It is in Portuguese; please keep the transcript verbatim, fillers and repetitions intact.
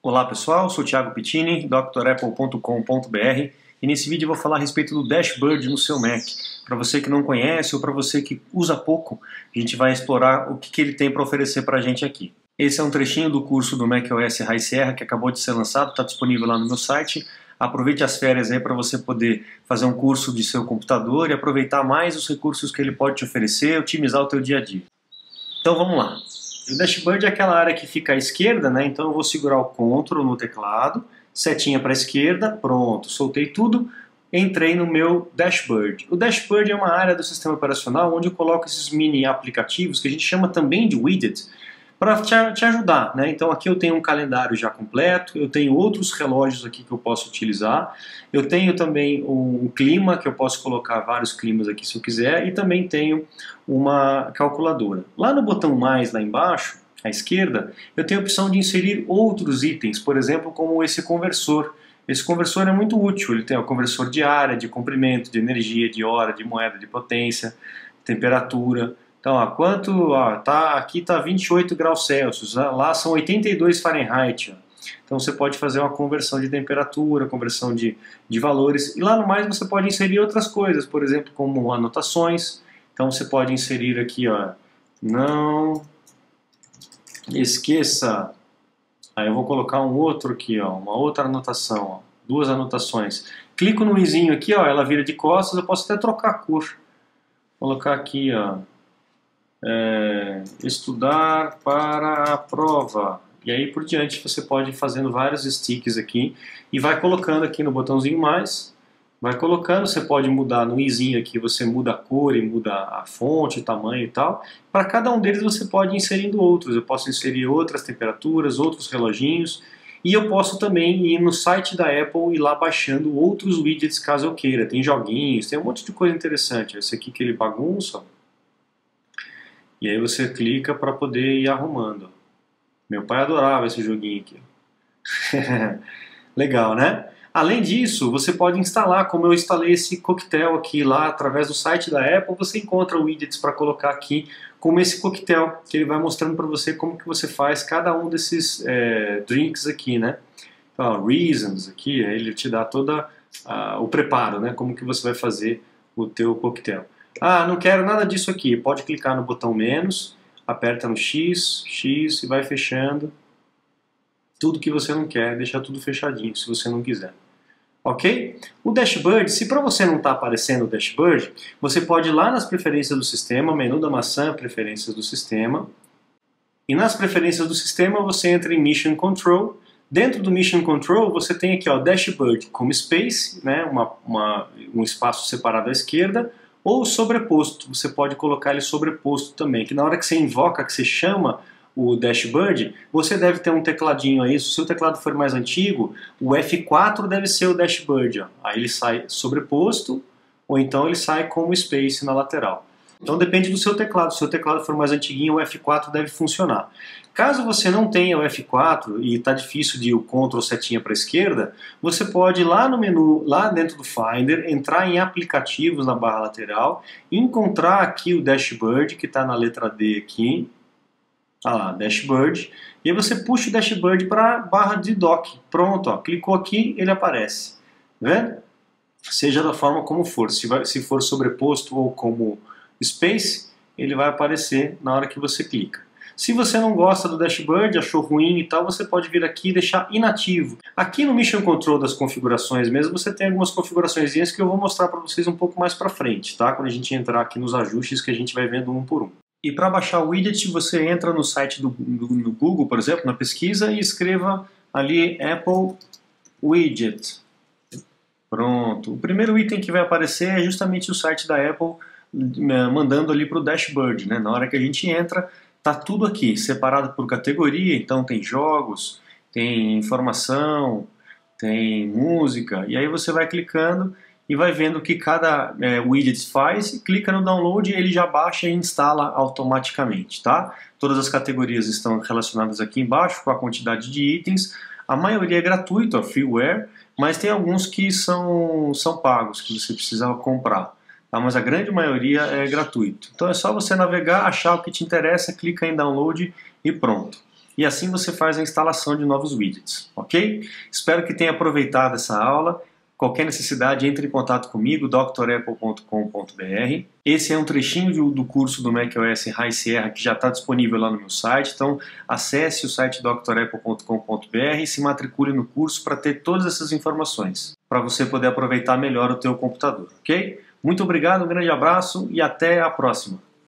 Olá pessoal, sou o Thiago Pittini, doutor apple ponto com ponto br, e nesse vídeo eu vou falar a respeito do Dashbird no seu Mac. Para você que não conhece ou para você que usa pouco, a gente vai explorar o que, que ele tem para oferecer para a gente aqui. Esse é um trechinho do curso do macOS High Sierra que acabou de ser lançado, está disponível lá no meu site. Aproveite as férias aí para você poder fazer um curso de seu computador e aproveitar mais os recursos que ele pode te oferecer, otimizar o teu dia a dia. Então vamos lá. O Dashbird é aquela área que fica à esquerda, né? Então eu vou segurar o Ctrl no teclado, setinha para a esquerda, pronto, soltei tudo, entrei no meu Dashbird. O Dashbird é uma área do sistema operacional onde eu coloco esses mini aplicativos que a gente chama também de widgets para te, te ajudar, né? Então aqui eu tenho um calendário já completo, eu tenho outros relógios aqui que eu posso utilizar, eu tenho também um clima, que eu posso colocar vários climas aqui se eu quiser, e também tenho uma calculadora. Lá no botão mais, lá embaixo, à esquerda, eu tenho a opção de inserir outros itens, por exemplo, como esse conversor. Esse conversor é muito útil, ele tem o conversor de área, de comprimento, de energia, de hora, de moeda, de potência, temperatura. Então, ó, quanto, ó, tá, aqui está vinte e oito graus Celsius, lá são oitenta e dois Fahrenheit. Ó. Então você pode fazer uma conversão de temperatura, conversão de, de valores. E lá no mais você pode inserir outras coisas, por exemplo, como anotações. Então você pode inserir aqui, ó, não esqueça. Aí eu vou colocar um outro aqui, ó, uma outra anotação, ó, duas anotações. Clico no izinho aqui, ó, ela vira de costas, eu posso até trocar a cor. Vou colocar aqui, ó. É, estudar para a prova, e aí por diante você pode ir fazendo vários sticks aqui e vai colocando aqui no botãozinho mais, vai colocando, você pode mudar no izinho aqui, você muda a cor e muda a fonte, o tamanho e tal. Para cada um deles você pode ir inserindo outros, eu posso inserir outras temperaturas, outros reloginhos, e eu posso também ir no site da Apple e ir lá baixando outros widgets caso eu queira. Tem joguinhos, tem um monte de coisa interessante. Esse aqui que ele bagunça. E aí você clica para poder ir arrumando. Meu pai adorava esse joguinho aqui. Legal, né? Além disso, você pode instalar, como eu instalei esse coquetel aqui lá através do site da Apple, você encontra widgets para colocar aqui, como esse coquetel, que ele vai mostrando para você como que você faz cada um desses é, drinks aqui, né? Então, reasons aqui, ele te dá toda uh, o preparo, né? Como que você vai fazer o teu coquetel. Ah, não quero nada disso aqui. Pode clicar no botão menos, aperta no X, X e vai fechando tudo que você não quer, deixa tudo fechadinho se você não quiser. Ok? O Dashbird, se para você não está aparecendo o Dashbird, você pode ir lá nas preferências do sistema, menu da maçã, preferências do sistema, e nas preferências do sistema você entra em Mission Control. Dentro do Mission Control você tem aqui ó, Dashbird como Space, né, uma, uma, um espaço separado à esquerda, ou sobreposto, você pode colocar ele sobreposto também, que na hora que você invoca, que você chama o Dashbird, você deve ter um tecladinho aí, se o seu teclado for mais antigo, o F quatro deve ser o Dashbird, ó. Aí ele sai sobreposto, ou então ele sai como Space na lateral. Então depende do seu teclado, se o seu teclado for mais antiguinho, o F quatro deve funcionar. Caso você não tenha o F quatro e está difícil de ir o Ctrl setinha para a esquerda, você pode ir lá no menu, lá dentro do Finder, entrar em aplicativos na barra lateral, encontrar aqui o Dashbird, que está na letra D aqui, ah lá, Dashbird, e aí você puxa o Dashbird para a barra de dock. Pronto, ó, clicou aqui, ele aparece. Tá vendo? Seja da forma como for, se, vai, se for sobreposto ou como Space, ele vai aparecer na hora que você clica. Se você não gosta do Dashbird, achou ruim e tal, você pode vir aqui e deixar inativo. Aqui no Mission Control das configurações mesmo, você tem algumas configurações que eu vou mostrar para vocês um pouco mais para frente, tá? Quando a gente entrar aqui nos ajustes que a gente vai vendo um por um. E para baixar o widget, você entra no site do, do no Google, por exemplo, na pesquisa, e escreva ali Apple Widget. Pronto. O primeiro item que vai aparecer é justamente o site da Apple mandando ali para o Dashbird, né? Na hora que a gente entra, tá tudo aqui, separado por categoria, então tem jogos, tem informação, tem música, e aí você vai clicando e vai vendo o que cada é, widget faz, e clica no download e ele já baixa e instala automaticamente, tá? Todas as categorias estão relacionadas aqui embaixo com a quantidade de itens, a maioria é gratuito, ó, freeware, mas tem alguns que são, são pagos, que você precisa comprar. Tá, mas a grande maioria é gratuito. Então é só você navegar, achar o que te interessa, clica em download e pronto. e assim você faz a instalação de novos widgets, ok? Espero que tenha aproveitado essa aula. Qualquer necessidade, entre em contato comigo, d r apple ponto com ponto b r. Esse é um trechinho do curso do macOS High Sierra que já está disponível lá no meu site, então acesse o site d r apple ponto com ponto b r e se matricule no curso para ter todas essas informações, para você poder aproveitar melhor o teu computador, ok? Muito obrigado, um grande abraço e até a próxima!